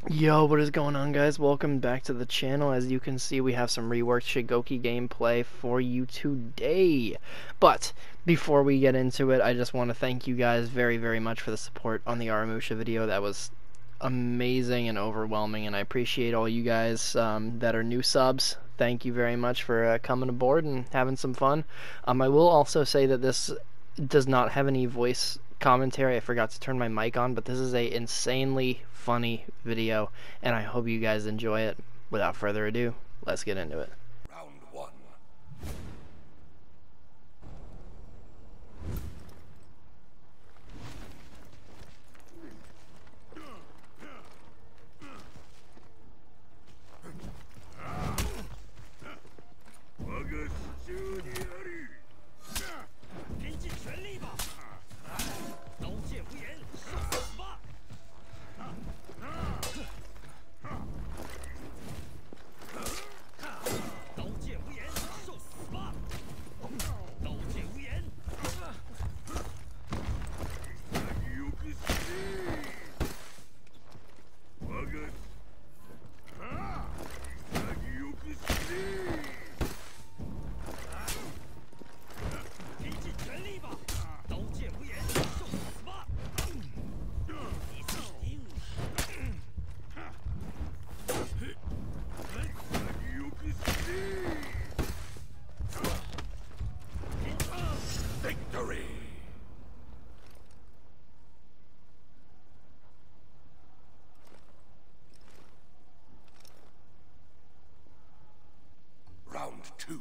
Yo, what is going on, guys? Welcome back to the channel. As you can see, we have some reworked Shugoki gameplay for you today. But before we get into it, I just want to thank you guys very, very much for the support on the Aramusha video. That was amazing and overwhelming, and I appreciate all you guys that are new subs. Thank you very much for coming aboard and having some fun. I will also say that this does not have any voice commentary. I forgot to turn my mic on, but this is a insanely funny video, and I hope you guys enjoy it. Without further ado, let's get into it. Round one. Victory! Round two.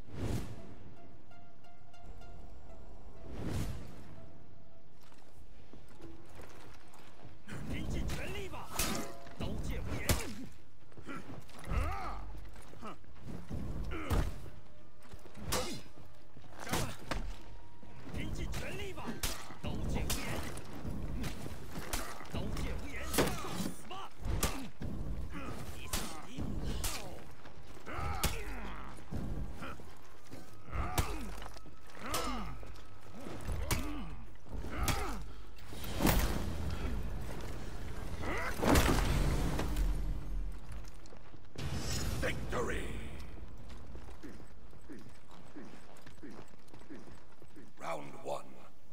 Victory! Round one.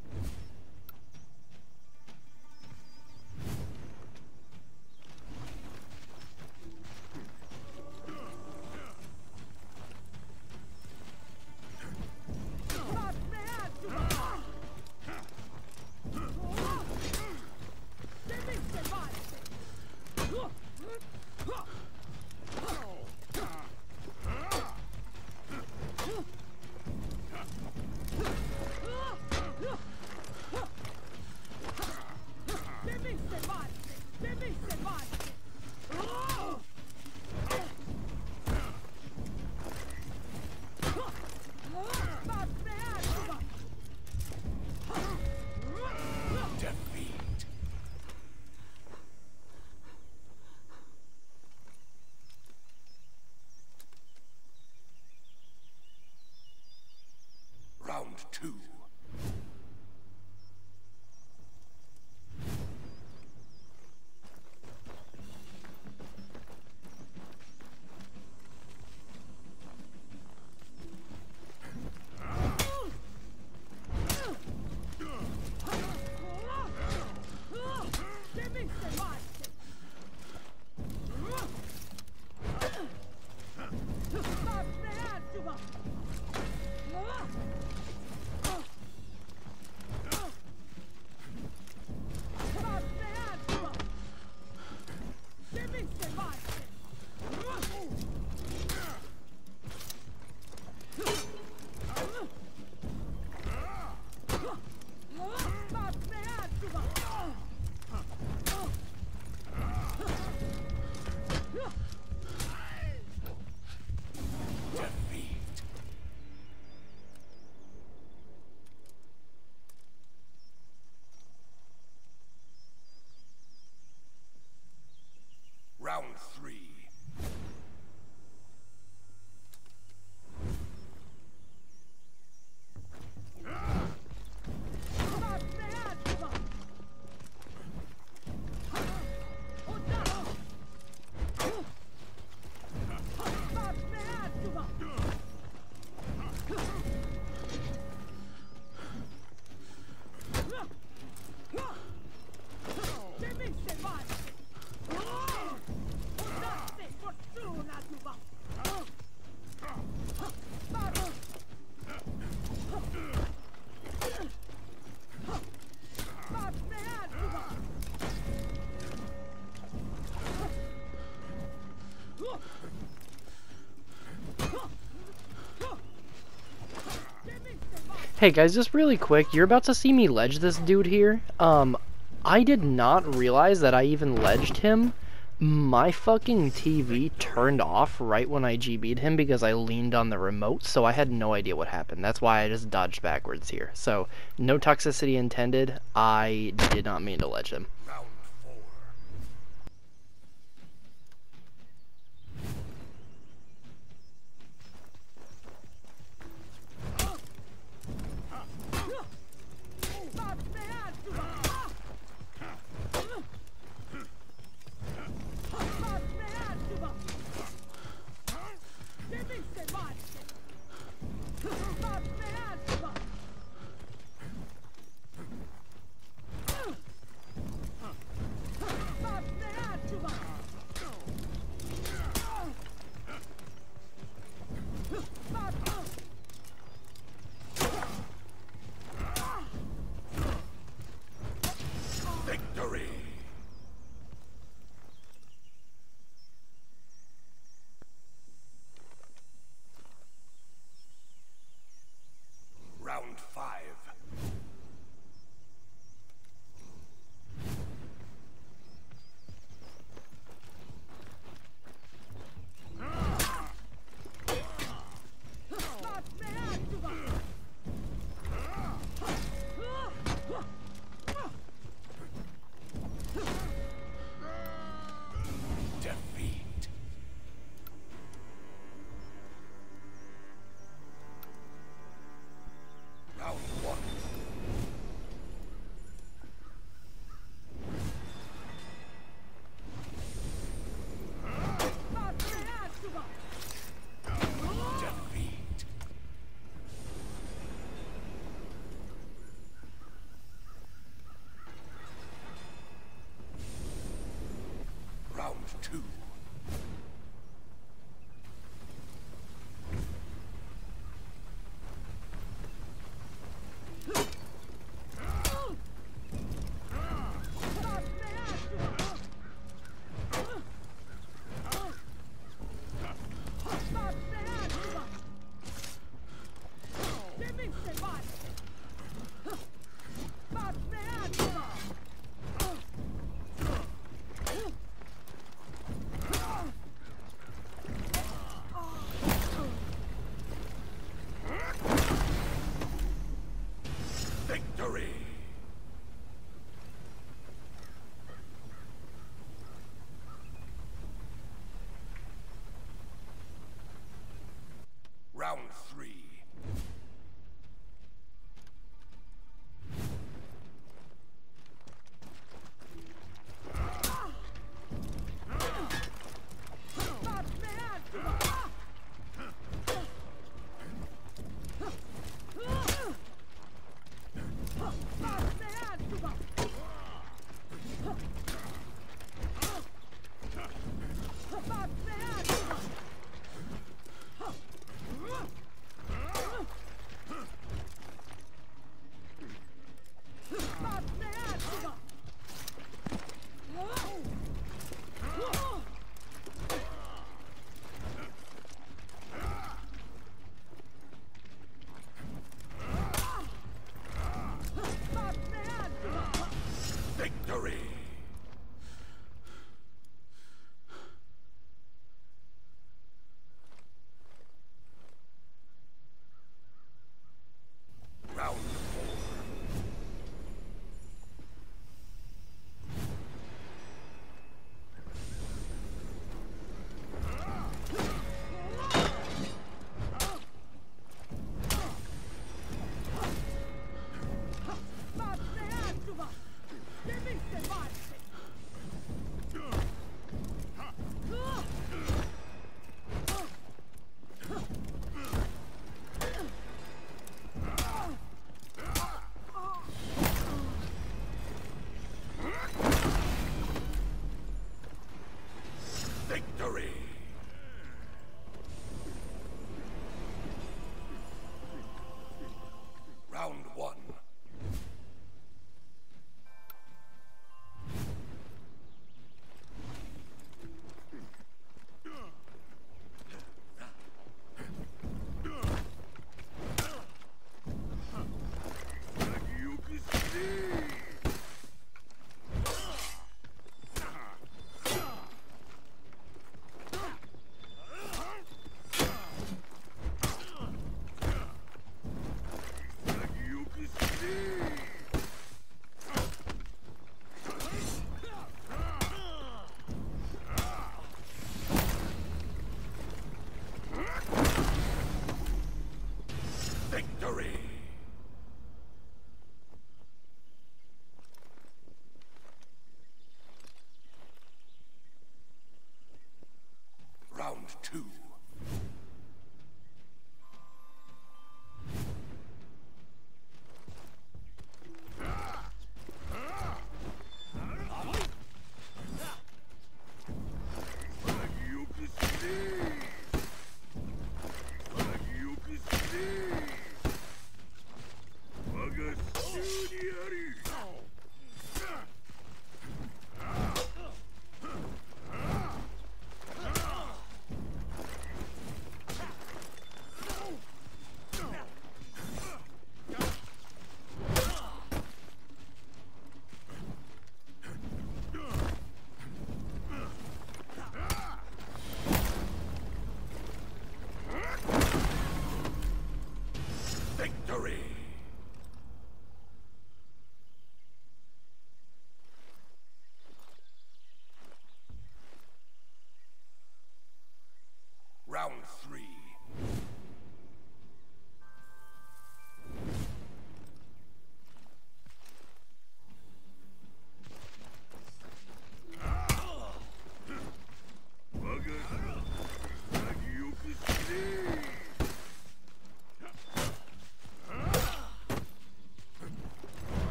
Defeat. Round two. Hey guys, just really quick, you're about to see me ledge this dude here. I did not realize that I even ledged him. My fucking TV turned off right when I GB'd him because I leaned on the remote, so I had no idea what happened. That's why I just dodged backwards here. So, no toxicity intended. I did not mean to ledge him. Round 4. Victory! Round 5. Defeat. Round 1. Defeat. Round 2.